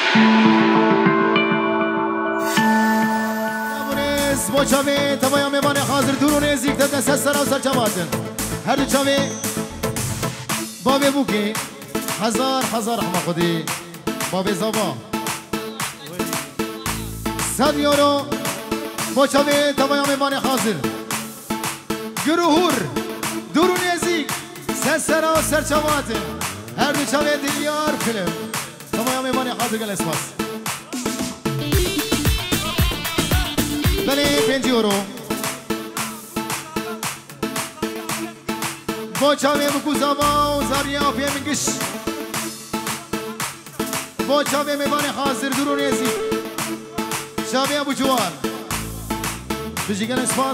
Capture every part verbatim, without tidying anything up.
با چاوی تمایا میوان حاضر دور و نزدیک دست از سر و سر چواتن هر دو چاوی بابی بوکی هزار هزار رحمه خودی بابی زبا صد یورو با چاوی تمایا میوان حاضر گروهور دور و نزدیک سر سر و سر چواتن هر دو چاوی دیلیار فیلم تمایا میوان حاضر گل اسماس بله پنج یورو با چاوی بکوزاوا و زاریا پیمگش با چاوی میوان حاضر دور و ریزی چاوی ابو جوان بجیگن اسپاس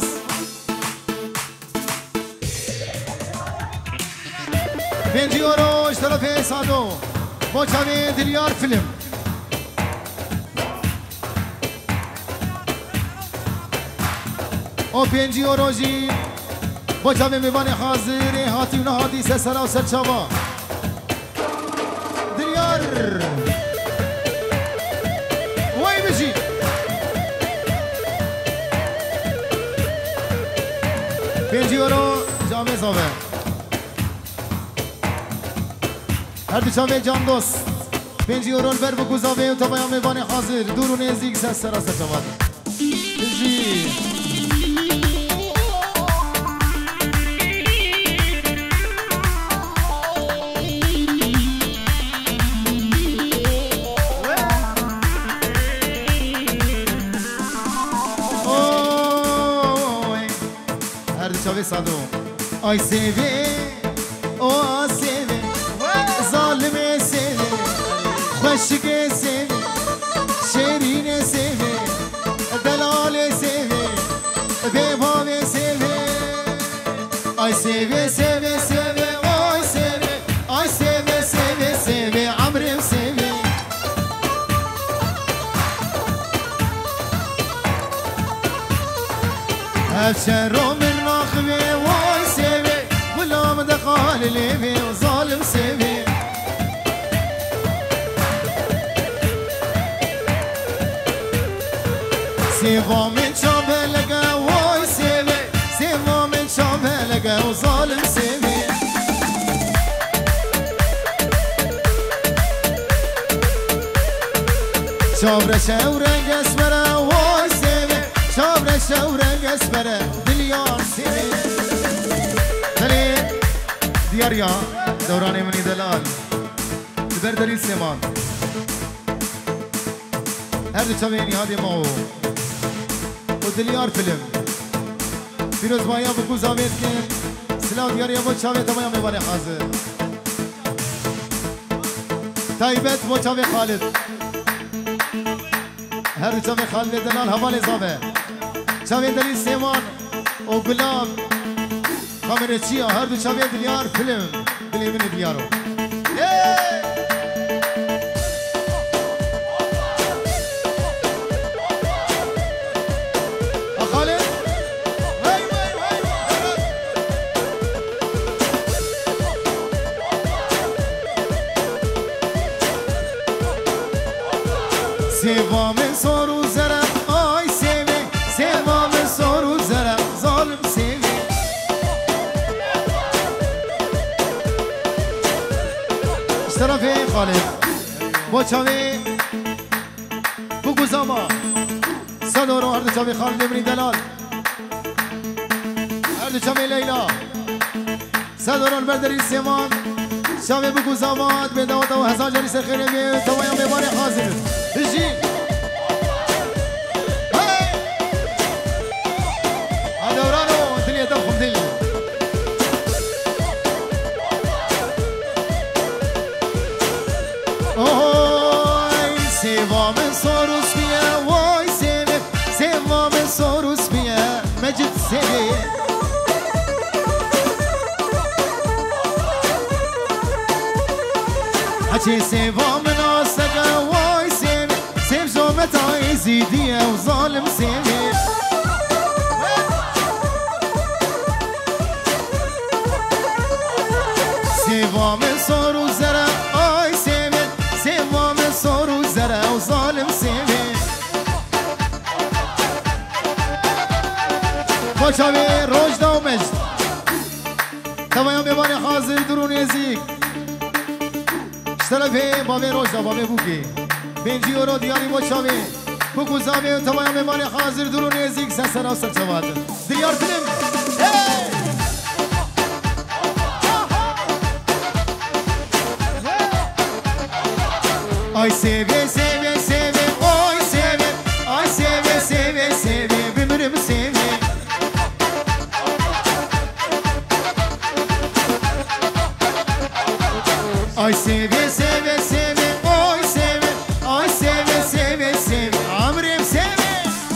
پنج یورو اشتراف سادو با چاوی دیلیار فیلم و پنج یورو جی با چاوی میوان حاضر هاتی و نهاتی سه سر و سر چاوا دیلیار وای بجی پنج یورو جامعه زاوه هر دو چاوی جام دوست پنج یورو بر بکو زاوه و تبایا میوان حاضر دور و نزدیک سه سر و سر چاوا بجی آی سیوی او سیوی ظالم سیوی خشک سیوی شیرین سیوی دلال سیوی بیباب سیوی آی سیوی سیوی سیوی آی سیوی آی سیوی سیوی سیوی عمرم سیوی افشر من راخبي واي سيبي ولا مدخل ليبي وظالم سيبي سيبا من شابه لقا واي سيبي سيبا من شابه لقا وظالم سيبي شابر شورنج اسمره واي سيبي شابر شورنج اسمره دليار سيبي دلي دياريا دوراني مني دلال دبر دليل سيمان هر دو چويني هادي ماهو ودليار فيلم فيروز بايا بكو زاويت كن سلاو دياريا بو چاوي تمايا ميواني حاضر تايبت بو چاوي خالد هر دو چاوي خالد دلال حوالي زاوه چاوي دليل سيمان و گلاب کامره چیا هر دو چاوی دلیار فیلم دلی من دیارو خالد وای وای وای سیوا من سارو زرم آی سیوی سیوا من سارو زرم ظالم سیوی طرفی خالد با چاوی بگو زاما صد رو هر دو چاوی خالد ابن دلال هر دو چاوی لیلا صد رو البردری سیمان چاوی بگو زاماد به دوات و هزار جاری سرخیره بی توایا میبار حاضر بجی دورانو دلیه دفخم دلی سیوا من ساروس بیه وای سیوه سیوا من ساروس بیه مجد سیوه هچه سیوا من آسگه وای سیوه سیو جامت آی زیدیه و ظالم سیوه سیوا من ساروس زره آی سیوه سیوا من ساروس زره چاوی روش دامش تمام میوان حاضر درون نزیک اشترفه بابی روش دا بابی بوکی بینجی رو دیاری با چاوی بگو زاوی تمام میوان حاضر درون نزیک سسر آسر چواد دیار فیلم Ay seve seve seve oy seve ay seve seve seve bimirim seve Ay seve seve seve oy seve ay seve seve seve amrim seve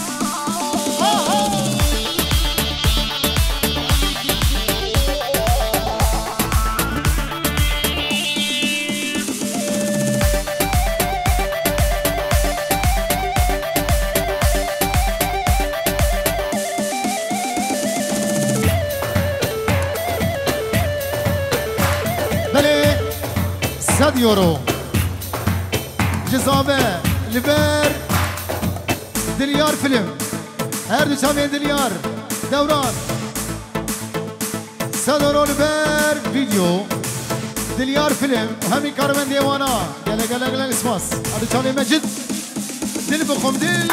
صد یورو جزابه لبر دلیار فیلم هر دو چاوی دلیار دوران صد یورو لبر ویدیو دلیار فیلم و همین کارمند دیوانا گله گله گله اسماس هر دو چاوی مجد دل بخم دل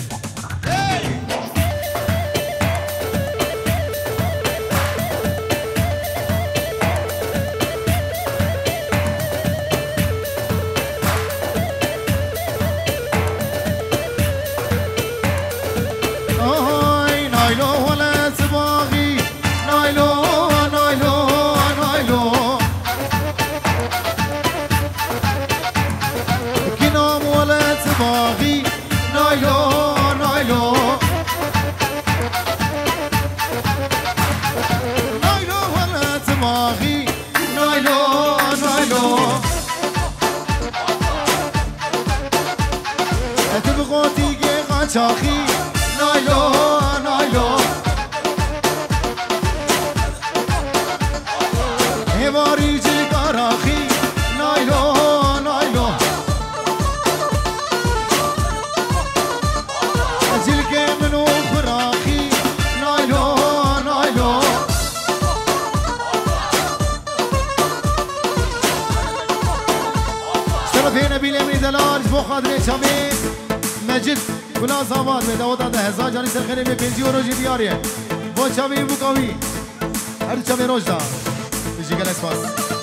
چاخی نایلو نایلو هواری جی کاراخی نایلو نایلو جلگه منو فراخی نایلو نایلو شرفی نبیل امی دلال بو خادر چامی مجد گلا زاواد به داوود ده هزار جانی سرخنی به پنجی و روزی دیاریه با چاوی بو کاوی هر چاوی روز دا بیشی گل اسپاس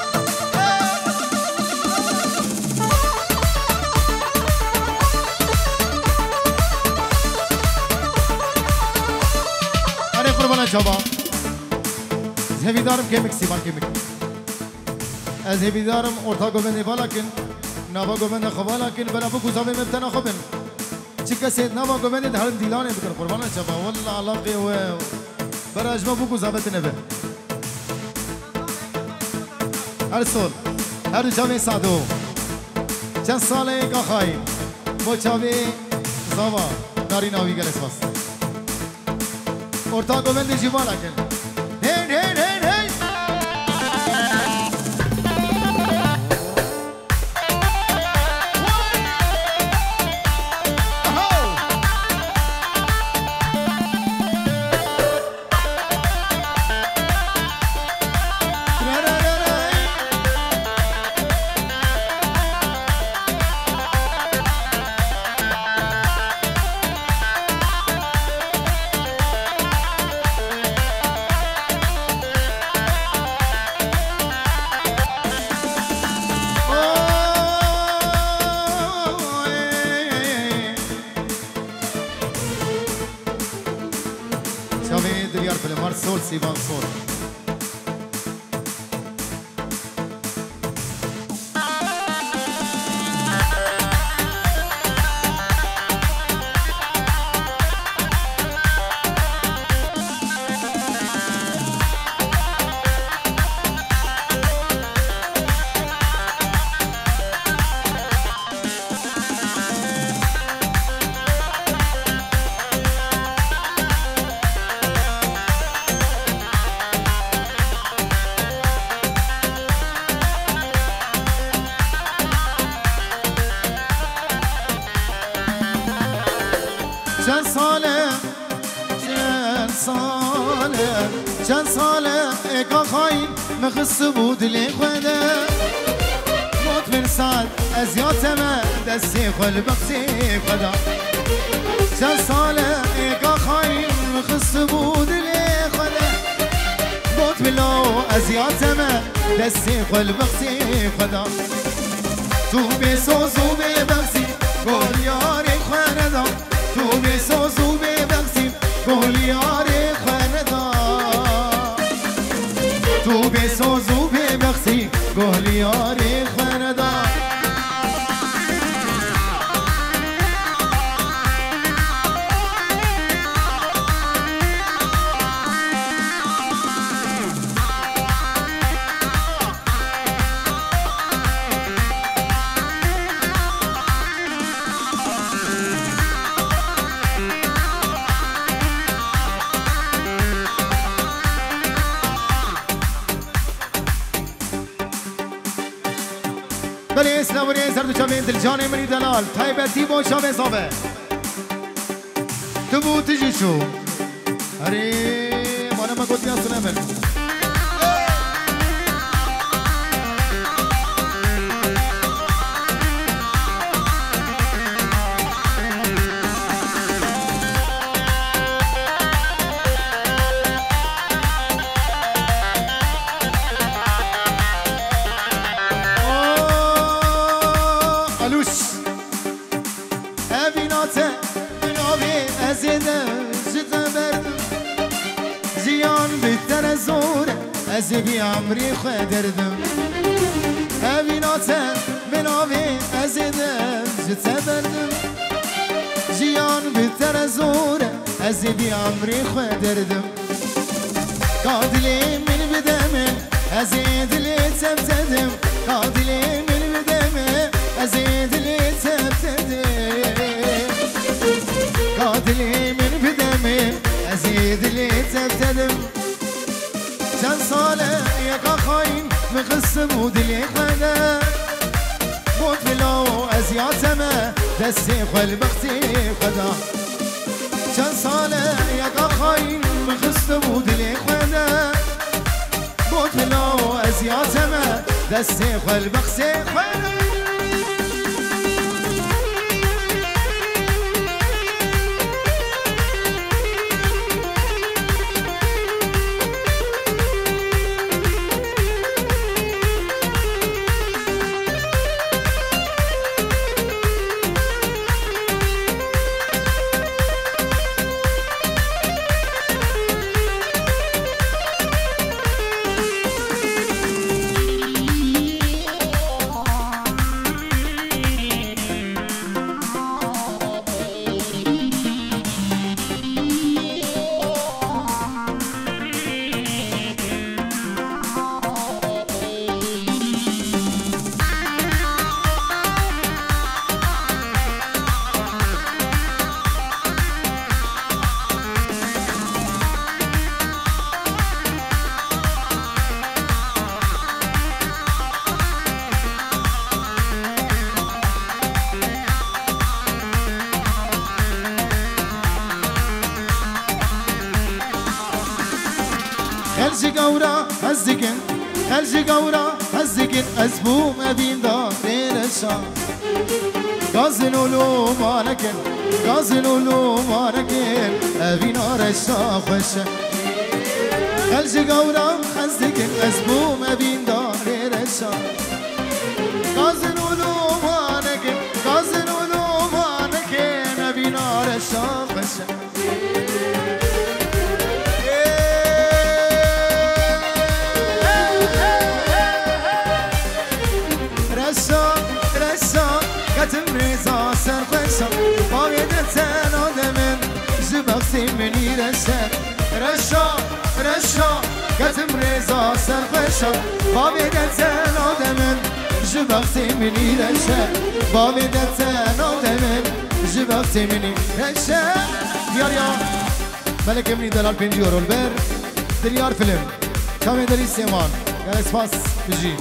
اره قربان چاوا از هیوی دارم که مکسی بان که مک از هیوی دارم ارتا گوبنده بالا کن نوا گوبنده خوالا کن برا بو گزاوی مبتنا خوبن چیکه سید نوا گوبنده ده هرم دیلانه بکن قربان چاوا والله علاقه و برا اجما بو گزاوت نبه هر سال هر جاوی سادو چند ساله که خواهی با چاوی زاوا ناری ناوی گل اسپاس ارتا گوبنده جیوالا کن هین هین هین هین Sol Sivan Sol چند ساله چند ساله ساله چند ساله اکا خواهیم مخص بود لی خوده موت من سال از یاتمه دستی خل بختی خدا چند ساله اکا خواهیم مخص بود لی خوده موت بلو از یاتمه دستی خل بختی خدا تو بی سوزو بی بختی گل یاری خورده تو بی سوزو بی بختی گل یاری خورده تو بی سوزو بی بختی گل یاری خورده بله اسلام وری زرد چابین دل جان منی دلال تایبتی با شام حسابه تو بود تجیشو اره مانا ما گوتی هستو نمر از بی عمری خود دردم اویناتم بناوی از دم جت بردم جیان بهتر از اوره از بی عمری خود دردم قادلی من بدمه از دلی تبتدم قادلی من بدمه از دلی تبتدم قادلی من بدمه از دلی تبتدم چند ساله یکا خواهیم مقسم و دلی خده بود بلو از یاتمه دستی خل بختی خدا چند ساله یکا خواهیم مقسم و دلی خده بود بلو از یاتمه دستی خل بختی خدا خلج گورا هزگن خلج گورا هزگن از بوم ابین داره رشا گازن اولو مارکن گازن اولو مارکن ابین رشا خوشه خلج گورا هزگن از بوم ابین داره رشا گازن اولو مارکن گازن اولو مارکن ابین رشا خوشه قتم رضا سرخوشم باویدتن آدمم جبختی منی رشد رشا رشا قتم رضا سرخوشم باویدتن آدمم جبختی منی رشد باویدتن آدمم جبختی منی رشد دیار یا ملک منی دلال پنجی و رول بر دلیار فیلم کامل دلی سیمان یا اسپاس بجی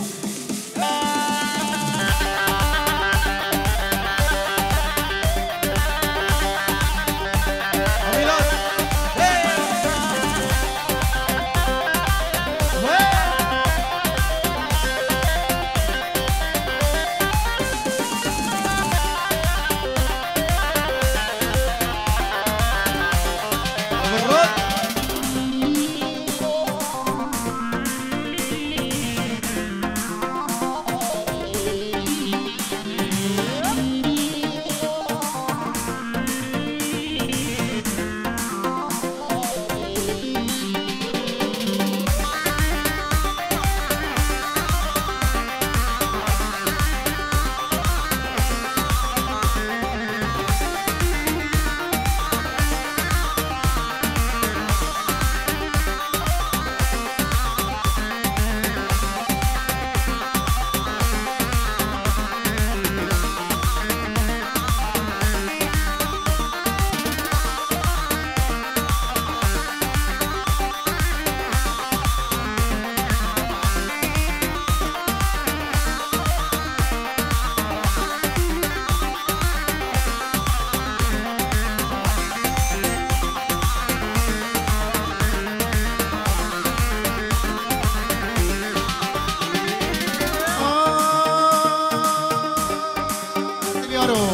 دارو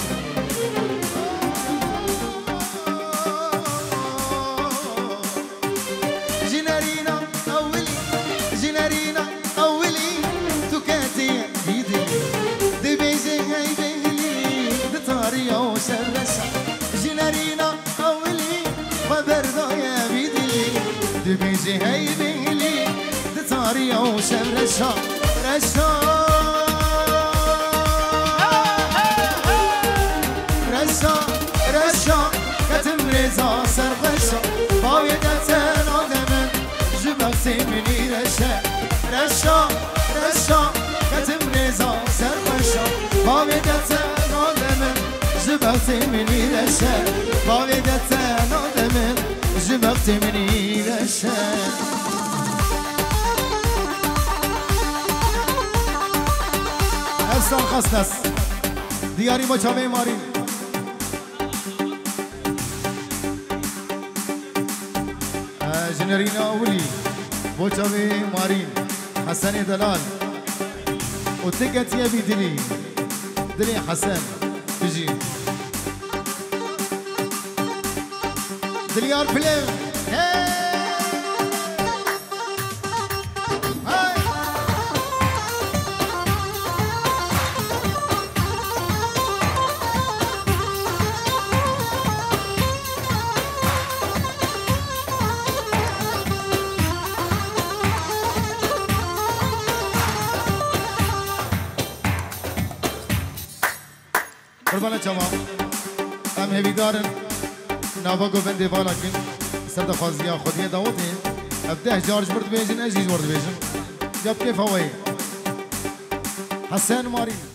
جنارينا أولي جنارينا أولي تكاتي بيدي دي بيزي هاي بيلي دي طاريا وسرسة جنارينا أولي وبردا يا بيدي دي بيزي هاي بيلي دي طاريا وسرسة رسا رسا رسا كتم رزا سرغشا باويدتن آدمن جبكتي مني رشا رشا رشا كتم رزا سرغشا باويدتن آدمن جبكتي مني رشا باويدتن آدمن جبكتي مني رشا افسان خستس دیاری مچامه مارین جنرین اولی مچامه مارین حسن دلال و تکت یبی دلی دلی حسن بجی دلیار پلیم قربان جواب ام هیویدارن ناوا گوبند دیوالا کن سر دخوازیا خودیه داوتی ابده جارج برد بیجن اجیج برد بیجن جب کیف هوایی حسن مارین